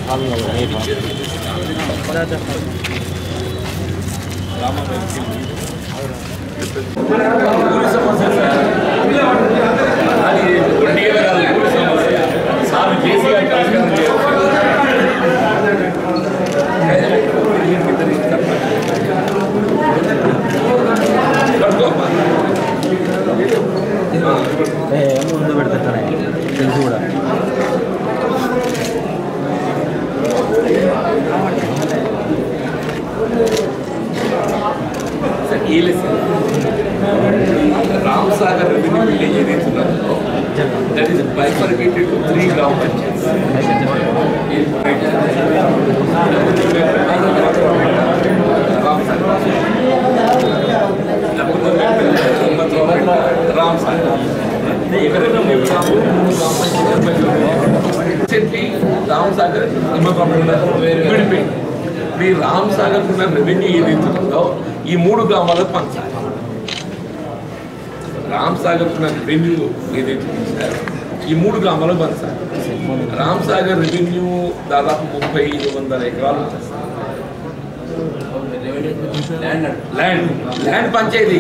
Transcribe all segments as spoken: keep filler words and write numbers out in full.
ముందు పెడతానే తెలుసు కూడా Ram Sagar revenue village is that is bifurcated to three gram panchayats. Ram Sagar. Recently, Ram Sagar మీ రామ్ సాగర్ ఉన్న revenue ఏదైతే ఉందో ఈ మూడు గ్రామాలకు పంచాలి. రామ్ సాగర్ ఉన్న రెవెన్యూ ఏదైతే ఉందో ఈ మూడు గ్రామాలకు పంచాలి. రామ్ సాగర్ రెవెన్యూ దాదాపు ముప్పై ఐదు వందల ఎకరాలు ల్యాండ్ ల్యాండ్ పంచాయతీ.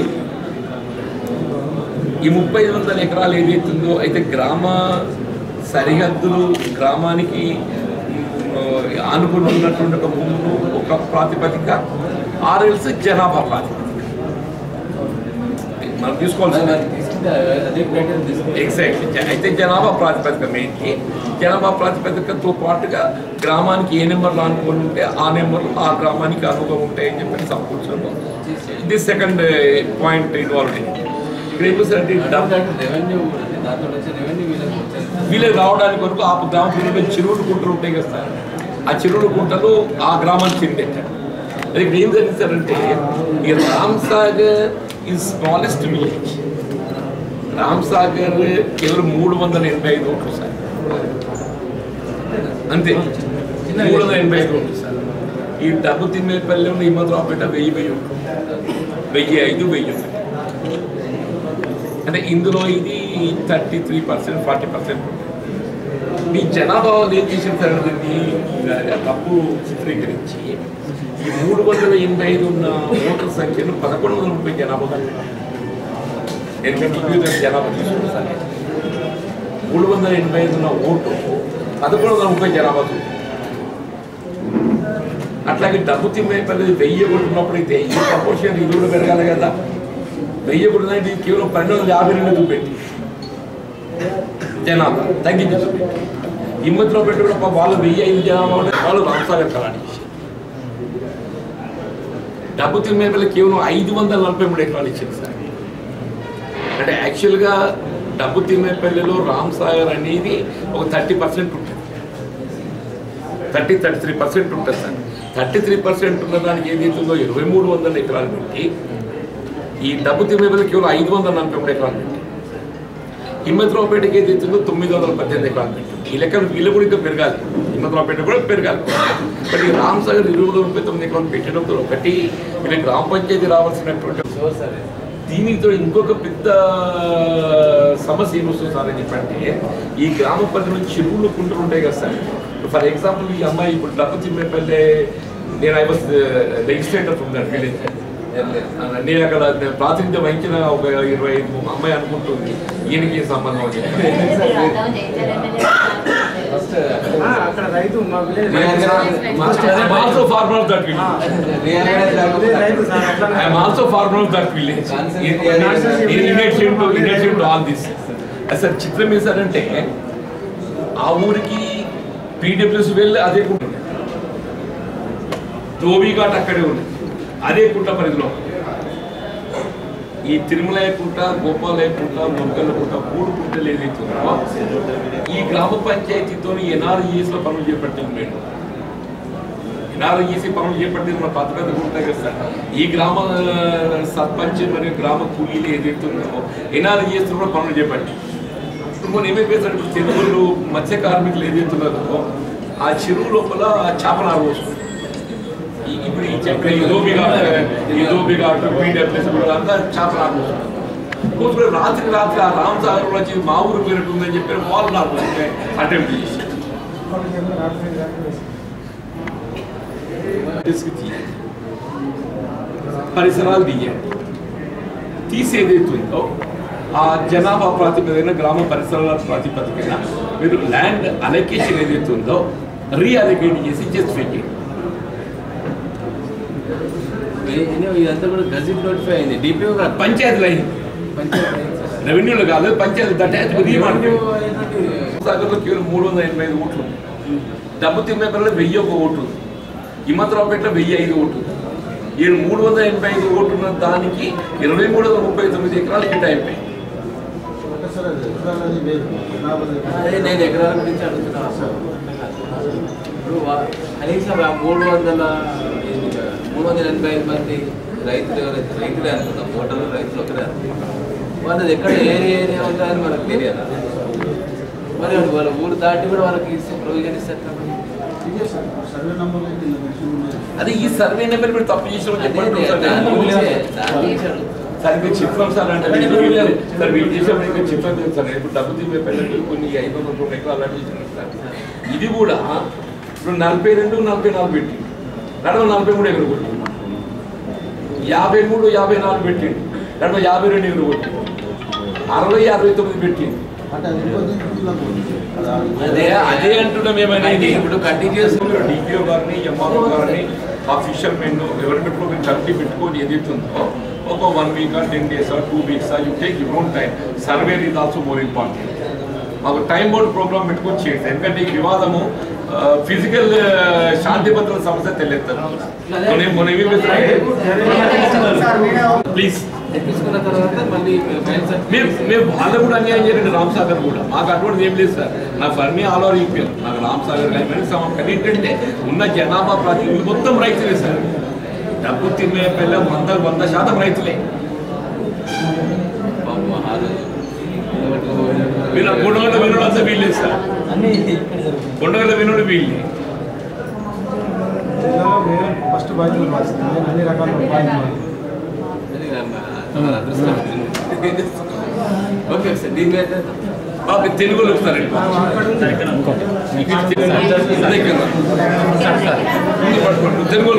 ఈ ముప్పై ఐదు వందల ఎకరాలు ఏదైతుందో అయితే గ్రామ సరిహద్దులు గ్రామానికి ఆనుకుని ఉన్నటువంటి ఒక భూములు ఒక ప్రాతిపదిక ఆర్ఎల్స్ జనాభా ప్రాతిపదిక మనం తీసుకోవాల్సింది. ఎగ్జాక్ట్లీ అయితే జనాభా ప్రాతిపదిక మెయిన్కి జనాభా ప్రాతిపదికతో పాటుగా గ్రామానికి ఏ నెంబర్లు ఆనుకొని ఉంటే ఆ నెంబర్లు ఆ గ్రామానికి అనుభవం ఉంటాయని చెప్పి సంపూర్ణంలో ఇది సెకండ్ పాయింట్ ఇన్వాల్వ్ అయింది. ఇక్కడ ఏం చేస్తారంటే రెవెన్యూ వీళ్ళకి రావడానికి వరకు ఆ గ్రామ పిల్లలు చెరువులు గుంటలు ఉంటాయి కదా సార్, ఆ చెరువులు గుంటలు ఆ గ్రామానికి చెందింటారు. అది ఇక్కడ ఏం జరిగిందంటే ఈ Ram Sagar is smallest village. Ram Sagar కేవలం మూడు వందల ఎనభై ఐదు ఓట్లు సార్, అంతే మూడు వందల ఎనభై ఐదు ఓట్లు సార్. ఈ డబ్బు తిమ్మేపల్లి ఉన్న హిమ్మద్రావుపేట వెయ్యి వెయ్యి ఓట్లు, వెయ్యి ఐదు వెయ్యి ఒకటి. అంటే ఇందులో ఇది thirty three percent forty percent మీ జనాభా ఏం చేసిన తర్వాత తప్పు చిత్రీకరించి ఈ మూడు వందల ఎనభై ఐదు ఉన్న ఓట్ల సంఖ్యను పదకొండు వందల ముప్పై జనాభా ఎందుకంటే జనాభా తీసుకుంటారు సార్. మూడు వందల ఎనభై ఐదు ఉన్న ఓటు పదకొండు వందల ముప్పై జనాభా చూస్తుంది. అట్లాగే డబ్బు తిమ్మేపల్లి వెయ్యి ఒకటి ఉన్నప్పుడైతే ఈ ప్రపోర్షన్ ఇది కూడా పెరగాలి కదా. వెయ్యి కూడా ఇది కేవలం పన్నెండు వందల యాభై రెండు చూపెట్టి జనాభా తగ్గించి చూపెట్టి హిమ్మతిలో పెట్టి కూడా వాళ్ళు వెయ్యి ఐదు జనాభా ఉంటే వాళ్ళు రామసాగర్ కళాని డబ్బు తిమ్మేపల్లి కేవలం ఐదు వందల నలభై మూడు ఎకరాలు ఇచ్చింది సార్. అంటే యాక్చువల్గా డబ్బు తిమ్మేపల్లిలో రామసాగర్ అనేది ఒక థర్టీ పర్సెంట్ ఉంటుంది, థర్టీ థర్టీ త్రీ పర్సెంట్ ఉంటుంది సార్. థర్టీ త్రీ పర్సెంట్ ఉన్నదానికి ఏదైతుందో ఇరవై మూడు వందల ఎకరాలు పెట్టి ఈ డబ్బు తిమ్మేపల్లి కేవలం ఐదు వందల నలభై మూడు ఎకరాలు పెట్టి హిమ్మతిరావుపేటకి ఏదైతుందో తొమ్మిది వందల పద్దెనిమిది ఎకరాలు పెట్టి ఈ లెక్కలు వీళ్ళు కూడా ఇంకా పెరగాలి, హిమ్మతిరావుపేట కూడా పెరగాలి. బట్ ఈ రామ్ సాగర్ ఇరవై మూడు ముప్పై తొమ్మిది ఎకరాలు పెట్టడంతో ఒకటి వీళ్ళకి గ్రామ పంచాయతీ రావాల్సినటువంటి దీనితో ఇంకొక పెద్ద సమస్య ఏమొస్తుంది సార్ అని చెప్పంటే ఈ గ్రామ పరిధిలో చెరువులు కుంటలు ఉంటాయి కదా సార్. ఫర్ ఎగ్జాంపుల్ ఈ అమ్మాయి ఇప్పుడు డబ్బు తిమ్మేపల్లి నేను I was legislator from that village. నేను అక్కడ ప్రాతినిధ్యం వహించిన ఒక ఇరవై ఐదు అమ్మాయి అనుకుంటుంది ఈయనకి సంబంధం అని చెప్పి. Also farmer of that village. I'm also farmer of that village. In all this sir చిత్రం ఏం సార్ అంటే ఆ ఊరికి పీడబ్ల్యూసీ వెళ్ళి అదే కుంట ధోబీ ఘాట్ అక్కడే ఉంది, అదే కుంట పరిధిలో. ఈ తిరుమలయ కుంట, గోపాలయ కుంట, మొగ్గల కుంట మూడు కుంటలు ఏదైతే ఉందో ఈ గ్రామ పంచాయతీతో ఎన్ఆర్ఈఎస్లో పనులు చేపట్టింది. మేము ఎన్ఆర్ఈసీ పనులు చేపట్టింది మన పెద్ద పెద్ద కుంట కదా సార్. ఈ గ్రామ సర్పంచ్ మరియు గ్రామ కూలీలు ఏదైతే ఉందో ఎన్ఆర్ఈఎస్ కూడా పనులు చేపట్టి ఇప్పుడు మనం ఏమైపోయింది ఇప్పుడు తెలుగులు మత్స్య కార్మికులు ఏదైతే ఉన్నారో ఆ చెరువు లోపల చేపనాలు వస్తుంది. ఇప్పుడు ఈ చెప్పిన ఇదోబి ఘాట్ ఇదోబి ఘాట్ పీడబ్ల్యూసీ కూడా అంతా చేపనాలు వస్తుంది. రాత్రి రాత్రి ఆ రామ్ సాగర్ వచ్చి మా ఊరు పేరుందని చెప్పారు, వాళ్ళు నాకు అటెంప్ట్ చేసి తీయండి, పరిసరాలు తీయండి. తీసి ఏదైతుందో ఆ జనాభా ప్రాతిపదికన గ్రామ పరిసరాల ప్రాతిపదికన మీరు ల్యాండ్ అలొకేషన్ ఏదైతుందో రీఅలొకేట్ చేసి జస్టిఫై చేయండి. ఇదంతా కూడా గజిట్ నోటిఫై అయింది. డిపిఓ కాదు, పంచాయతీలు అయింది, రెవెన్యూలు కాదు, పంచాయతీ దట్టాచి రీమార్కెట్. సాగర్లో కేవలం మూడు వందల ఎనభై ఐదు ఓట్లు, డబ్బు తిమ్మేపల్లిలో వెయ్యి ఒక ఓటు, హిమ్మతరావుపేటలో వెయ్యి ఐదు ఓటు. ఈ మూడు వందల ఎనభై ఐదు ఓట్లున్న దానికి ఇరవై మూడు వందల ముప్పై తొమ్మిది ఎకరాలు కేటాయింపాయి. నేను ఎకరాల గురించి అడుగుతున్నాను సార్. ఇప్పుడు కనీసం మూడు వందల మూడు వందల ఎనభై ఐదు మంది రైతులు ఎవరైతే రైతులే అనుకుంటాం, ఓటర్లు రైతులు ఒకరే అనుకుంటాం. వాళ్ళది ఎక్కడ ఏరియా ఏరియా ఉంటుందని మనకు తెలియదు. మరి వాళ్ళ ఊరు దాటి కూడా వాళ్ళకి ప్రొవిజన్ ఇస్తారు. అదే ఈ సర్వే నెంబర్ మీరు తప్పు చేసిన చెప్పండి సార్. మీరు చిత్రం సార్ అంటే సార్ వీళ్ళు చేసేప్పుడు చిత్రం చేస్తారు. ఇప్పుడు డబ్బు తిమ్మే పిల్లలు కొన్ని ఐదు వందల రెండు ఎకరాలు అలాంటి చేసినారు సార్. ఇది కూడా ఇప్పుడు నలభై రెండు నలభై నాలుగు పెట్టి నడవ నలభై మూడు ఎకరు కొట్టి, యాభై మూడు యాభై నాలుగు పెట్టిండు, నడవ యాభై రెండు ఎకరు కొట్టి, అరవై అరవై తొమ్మిది పెట్టిండు. అదే అదే అంటున్నాం. ఏమైనా ఇప్పుడు కంటిన్యూస్ డిపిఓ గారిని ఎంఆర్ఓ గారిని ఆఫీషియల్ మెన్ ఎవరి పెట్టుకో మీరు కమిటీ పెట్టుకొని ఏదైతుందో ఒక one week ten days two weeks you take your own time. Survey is also more important. మాకు టైం బౌండ్ ప్రోగ్రామ్ పెట్టుకొని చేయండి. ఎందుకంటే ఈ వివాదము ఫిజికల్ శాంతి భద్రత సమస్య తెలియదు. ప్లీజ్ తెప్పించుకున్న తర్వాత మళ్ళీ మేము మేము వాళ్ళు కూడా అన్యాయం చేయండి. రామ్ సాగర్ కూడా మాకు అటువంటి ఏం లేదు సార్. నా ఫర్మీ ఆల్ ఓవర్ ఈపీఎల్ నాకు రామ్ సాగర్ కానీ సమం కానీ ఏంటంటే ఉన్న జనాభా ప్రాతినిధ్యం మొత్తం రైతులే సార్. డబ్బు తినే పిల్ల వంద వంద శాతం రైతులే. వీళ్ళ కొండగల వినుడు అంతా వీళ్ళే సార్. కొండగల వినుడు వీళ్ళే. ఫస్ట్ బాధ్యతలు అన్ని రకాల ఓకే సార్. దీని మీద బాబు తెలుగులో వస్తారండి. తెలుగులో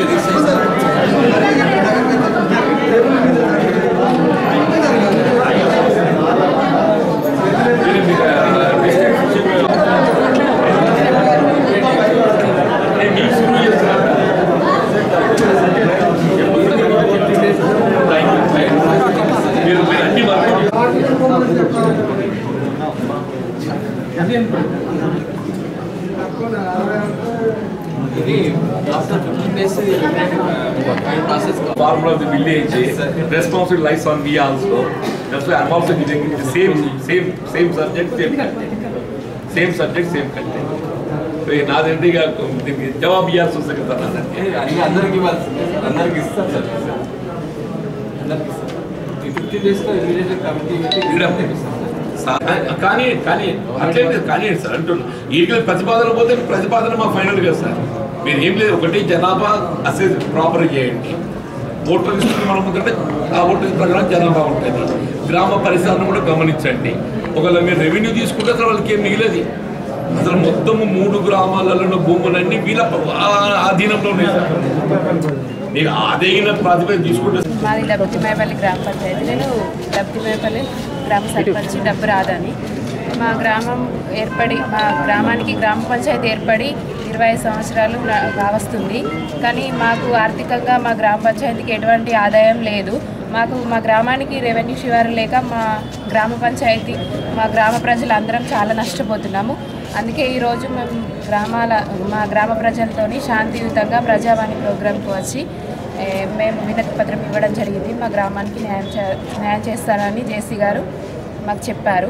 Formula of the village, responsibility lies on me also. That's why I'm also giving the same, same, same subject, same content. Same subject, same content. So, నాదంటే ఇక దీనికి జవాబు ఇవ్వాల్సి వస్తుంది కదా. నాదంటే అందరికి ఇవ్వాల్సింది, అందరికి ఇస్తాం సార్. అందరికి ఇస్తాం. ఈ ఫిఫ్టీన్ డేస్లో ఇమీడియట్గా కమిటీ కానీ కానీ అట్లే కానీ సార్ అంటున్నా. వీటికి ప్రతిపాదన పోతే ప్రతిపాదన మా ఫైనల్ కదా సార్. మీరు ఏం లేదు, ఒకటి జనాభా అసెస్ ప్రాపర్ చేయండి. ఓటర్ లిస్ట్ మనం ఎందుకంటే ఆ ఓటర్ లిస్ట్ ప్రకారం జనాభా ఉంటుంది. గ్రామ పరిసరాలను కూడా గమనించండి. ఒకవేళ మీరు రెవెన్యూ తీసుకుంటే అసలు వాళ్ళకి ఏం మిగిలేదు. అసలు మొత్తము మూడు గ్రామాలలో భూములన్నీ వీళ్ళ ఆధీనంలో ఉన్నాయి సార్. నేను ఆదైన ప్రాతిపదిక తీసుకుంటే మాది డబ్బుతిమ్మేపల్లి గ్రామ పంచాయతీ. నేను డబ్బుతిమ్మేపల్లి గ్రామ సర్పంచ్ డబ్బు రాదని. మా గ్రామం ఏర్పడి మా గ్రామానికి గ్రామ పంచాయతీ ఏర్పడి ఇరవై సంవత్సరాలు కావస్తుంది. కానీ మాకు ఆర్థికంగా మా గ్రామ పంచాయతీకి ఎటువంటి ఆదాయం లేదు. మాకు మా గ్రామానికి రెవెన్యూ శివారు లేక మా గ్రామ పంచాయతీ మా గ్రామ ప్రజలు అందరం చాలా నష్టపోతున్నాము. అందుకే ఈరోజు మేము గ్రామాల మా గ్రామ ప్రజలతోని శాంతియుతంగా ప్రజావాణి ప్రోగ్రాంకు వచ్చి మేము వినతి పత్రం ఇవ్వడం జరిగింది. మా గ్రామానికి న్యాయం చే న్యాయం చేస్తారని జేసీ గారు మాకు చెప్పారు.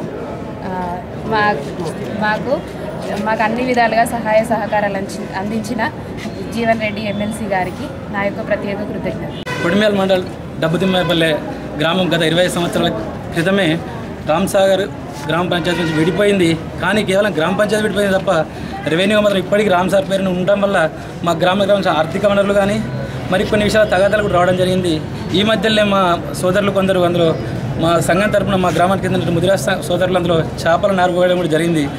మా మాకు మాకు అన్ని విధాలుగా సహాయ సహకారాలు అందించిన జీవన్ రెడ్డి ఎమ్మెల్సీ గారికి నా యొక్క ప్రత్యేక కృతజ్ఞత. కొడిమేల్ మండల్ డబ్బుతిమ్మేపల్లె గ్రామం గత ఇరవై సంవత్సరాల క్రితమే రామ్ సాగర్ గ్రామ పంచాయతీ నుంచి విడిపోయింది. కానీ కేవలం గ్రామ పంచాయతీ విడిపోయింది తప్ప రెవెన్యూ మాత్రం ఇప్పటికీ రామ్ సార్ పేరును ఉండటం వల్ల మా గ్రామ గ్రామ ఆర్థిక వనరులు కానీ మరి కొన్ని విషయాల తగాదాలు కూడా రావడం జరిగింది. ఈ మధ్యలో మా సోదరులు కొందరు అందులో మా సంఘం తరపున మా గ్రామానికి చెందిన ముదిరా సోదరులు అందులో చేపల నారు పోయడం కూడా జరిగింది.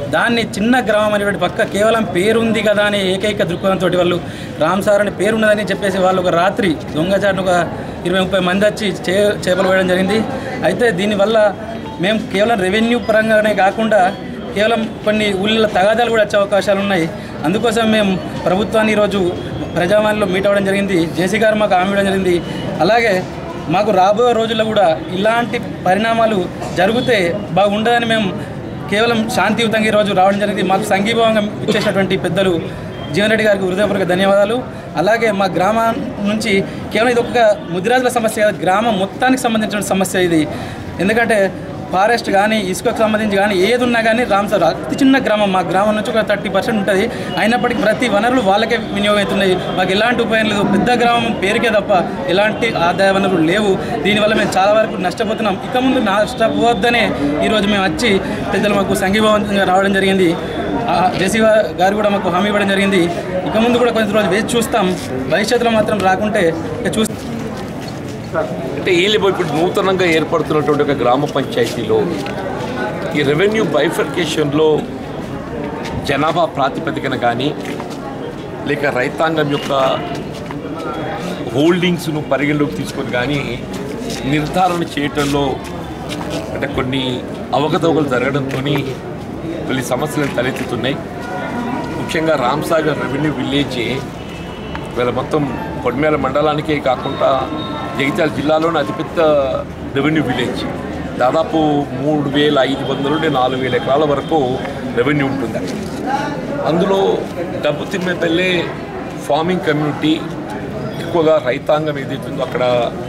దాన్ని చిన్న గ్రామం అనేటువంటి పక్క కేవలం పేరుంది కదా అనే ఏకైక దృక్పథంతో వాళ్ళు రామ్ సార్ అని పేరు ఉన్నదని చెప్పేసి వాళ్ళు ఒక రాత్రి దొంగచాటును ఒక ఇరవై ముప్పై మంది వచ్చి చే చేపలు వేయడం జరిగింది. అయితే దీనివల్ల మేము కేవలం రెవెన్యూ పరంగానే కాకుండా కేవలం కొన్ని ఊళ్ళ తగాదాలు కూడా వచ్చే అవకాశాలు ఉన్నాయి. అందుకోసం మేము ప్రభుత్వాన్ని ఈరోజు ప్రజావాణిలో మీట్ అవ్వడం జరిగింది. జేసీ గారు మాకు హామీ ఇవ్వడం జరిగింది. అలాగే మాకు రాబోయే రోజుల్లో కూడా ఇలాంటి పరిణామాలు జరిగితే బాగుండదని మేము కేవలం శాంతియుతంగా ఈరోజు రావడం జరిగింది. మాకు సంఘీభావంగా ఇచ్చేసినటువంటి పెద్దలు జీవన్ రెడ్డి గారికి హృదయపూర్వక ధన్యవాదాలు. అలాగే మా గ్రామం నుంచి కేవలం ఇది ఒక ముదిరాజుల సమస్య కాదు, గ్రామం మొత్తానికి సంబంధించిన సమస్య ఇది. ఎందుకంటే ఫారెస్ట్ కానీ ఇసుకకు సంబంధించి కానీ ఏది ఉన్నా కానీ రామ్ సార్ అతి చిన్న గ్రామం, మా గ్రామం నుంచి ఒక థర్టీ పర్సెంట్ ఉంటుంది. అయినప్పటికీ ప్రతి వనరులు వాళ్ళకే వినియోగం అవుతున్నాయి. మాకు ఎలాంటి ఉపయోగం లేదు. పెద్ద గ్రామం పేరుకే తప్ప ఎలాంటి ఆదాయ వనరులు లేవు. దీనివల్ల మేము చాలా వరకు నష్టపోతున్నాం. ఇక ముందు నష్టపోవద్దనే ఈరోజు మేము వచ్చి పెద్దలు మాకు సంఘీభావంగా రావడం జరిగింది. జేసీ గారు కూడా మాకు హామీ ఇవ్వడం జరిగింది. ఇక ముందు కూడా కొంచెం రోజు వేచి చూస్తాం. భవిష్యత్తులో మాత్రం రాకుంటే చూస్తాం. అంటే వీళ్ళు ఇప్పుడు నూతనంగా ఏర్పడుతున్నటువంటి ఒక గ్రామ పంచాయతీలో ఈ రెవెన్యూ బైఫర్కేషన్లో జనాభా ప్రాతిపదికన కానీ లేక రైతాంగం యొక్క హోల్డింగ్స్ను పరిగణలోకి తీసుకొని కానీ నిర్ధారణ చేయటంలో అంటే కొన్ని అవకతవకలు జరగడంతో కొన్ని సమస్యలు తలెత్తుతున్నాయి. ముఖ్యంగా రామ్సాగర్ రెవెన్యూ విలేజ్ వీళ్ళ మొత్తం కొడిమేల మండలానికే కాకుండా జగిత్యాల జిల్లాలోని అతిపెద్ద రెవెన్యూ విలేజ్. దాదాపు మూడు వేల ఐదు వందల నుండి నాలుగు వేల ఎకరాల వరకు రెవెన్యూ ఉంటుంది. అందులో డబ్బు తిమ్మేపల్లె ఫార్మింగ్ కమ్యూనిటీ ఎక్కువగా రైతాంగం ఏదైతుందో అక్కడ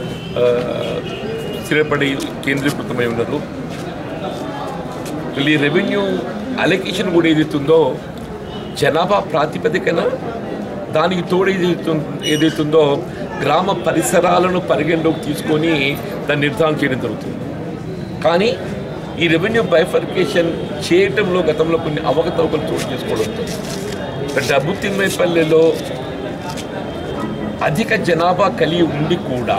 స్థిరపడి కేంద్రీకృతమై ఉన్నారు. ఈ రెవెన్యూ అలొకేషన్ కూడా ఏదైతుందో జనాభా ప్రాతిపదికన దానికి తోడు ఏదైతు ఏదైతుందో గ్రామ పరిసరాలను పరిగణలోకి తీసుకొని దాన్ని నిర్ధారణ చేయడం జరుగుతుంది. కానీ ఈ రెవెన్యూ బైఫర్కేషన్ చేయటంలో గతంలో కొన్ని అవకతవకలు చోటు చేసుకోవడంతో డబ్బు తిమ్మేపల్లెలో అధిక జనాభా కలిగి ఉండి కూడా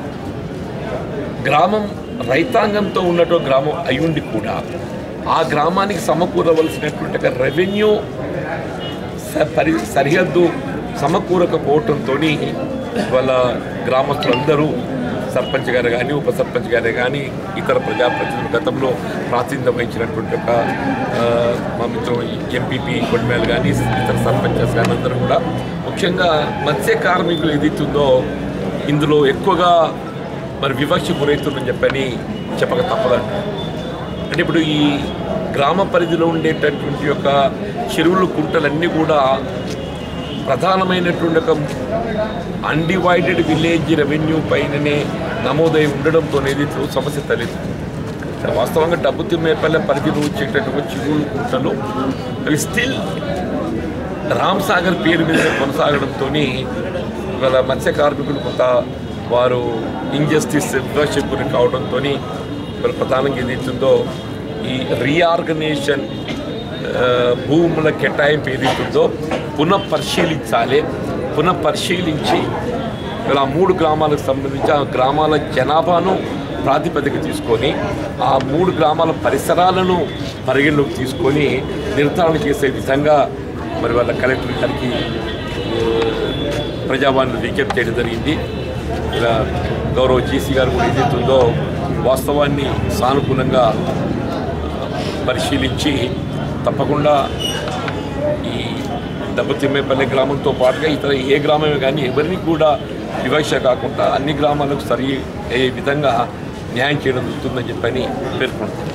గ్రామం రైతాంగంతో ఉన్నట్టు గ్రామం అయి ఉండి కూడా ఆ గ్రామానికి సమకూరవలసినటువంటి రెవెన్యూ పరి సరిహద్దు సమకూరకపోవటంతో వాళ్ళ గ్రామస్తులందరూ సర్పంచ్ గారు కానీ ఉప సర్పంచ్ గారే కానీ ఇతర ప్రజాప్రతినిధులు గతంలో ప్రాతినిధ్యం వహించినటువంటి ఒక మా మిత్రం ఎంపీపీ కొడిమేలు కానీ ఇతర సర్పంచెస్ కానీ అందరూ కూడా ముఖ్యంగా మత్స్య కార్మికులు ఏదైతుందో ఇందులో ఎక్కువగా మరి వివక్ష గురవుతుందని చెప్పని చెప్పక తప్పదంట. అంటే ఇప్పుడు ఈ గ్రామ పరిధిలో ఉండేటటువంటి యొక్క చెరువులు కుంటలన్నీ కూడా ప్రధానమైనటువంటి ఒక అన్డివైడెడ్ విలేజ్ రెవెన్యూ పైననే నమోదై ఉండడంతో ఏదైతే సమస్య తలెత్తుతుంది. వాస్తవంగా డబ్బు తిమ్మేపల్లె పరిధిలో వచ్చేటటువంటి చెరువులు కుంటలు అవి స్టిల్ రామ్ సాగర్ పేరు మీద కొనసాగడంతో ఇవాళ మత్స్య కార్మికులు కొంత వారు ఇంజస్టిస్ వివక్షకు గురి కావడంతో ఇవాళ ప్రధానంగా ఏదైతుందో ఈ రీఆర్గనైజేషన్ భూముల కేటాయింపు ఏదైతుందో పునఃపరిశీలించాలి. పునఃపరిశీలించి ఇలా మూడు గ్రామాలకు సంబంధించి ఆ గ్రామాల జనాభాను ప్రాతిపదిక తీసుకొని ఆ మూడు గ్రామాల పరిసరాలను పరిగణలోకి తీసుకొని నిర్ధారణ చేసే విధంగా మరి వాళ్ళ కలెక్టర్ గారికి ప్రజావాణిలో విజ్ఞప్తి చేయడం జరిగింది. ఇలా గౌరవ జేసీ గారు కూడా ఏదైతుందో వాస్తవాన్ని సానుకూలంగా పరిశీలించి తప్పకుండా ఈ డబ్బు తిమ్మేపల్లె గ్రామంతో పాటుగా ఇతర ఏ గ్రామమే కానీ ఎవరిని కూడా వివక్ష కాకుండా అన్ని గ్రామాలకు సరి అయ్యే విధంగా న్యాయం చేయడం జరుగుతుందని చెప్పని పేర్కొంటున్నాను.